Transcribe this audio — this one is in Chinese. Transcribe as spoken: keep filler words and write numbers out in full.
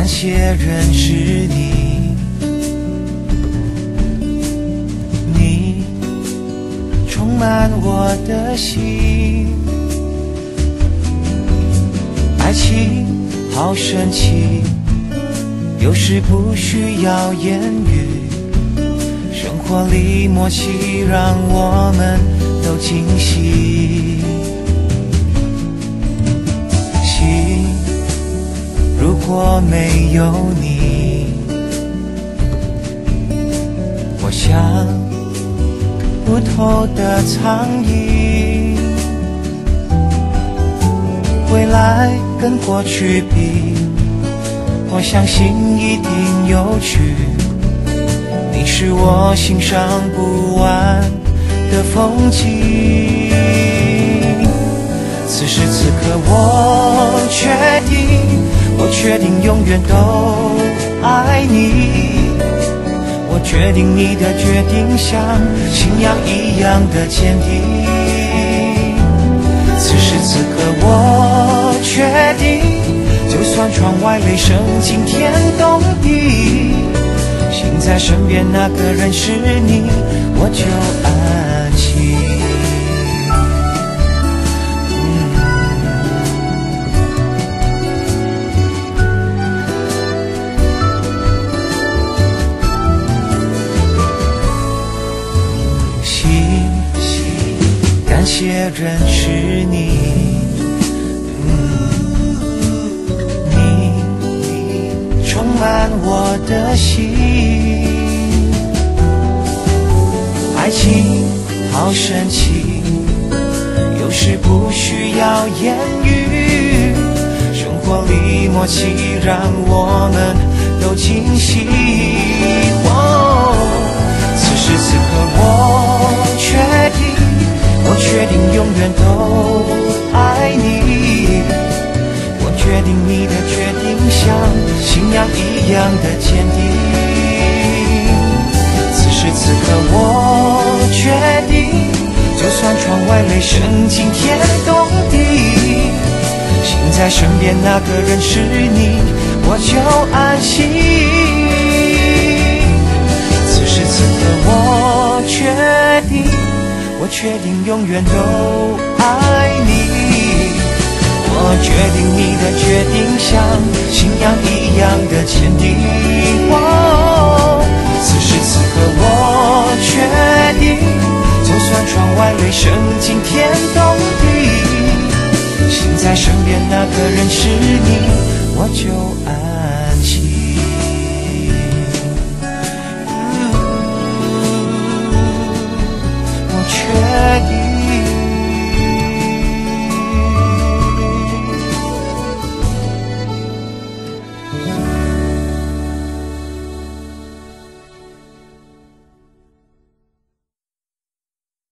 感谢认识你，你充满我的心。爱情好神奇，有时不需要言语，生活里默契让我们都惊喜。心如果没有你，我像不透的苍蝇，未来跟过去比，我相信一定有趣。你是我欣赏不完的风景。此时此刻我决定，我决定永远都爱你。我决定你的决定像信仰一样的坚定。此时此刻我决定，就算窗外雷声惊天动地，心在身边那个人是你，我就安心。感谢认识你，嗯，你充满我的心。爱情好神奇，有时不需要言语，生活里默契让我们都惊喜。哦，此时此刻我决定，我决定永远都爱你。我决定你的决定像信仰一样的坚定。此时此刻我决定，就算窗外雷声惊天动地，心在身边那个人是你，我就安心。此时此刻我决定，我决定永远都爱你。我决定你的决定像信仰一样的坚定。哦，此时此刻我决定，就算窗外雷声惊天动地，心在身边那个人是你，我就安心。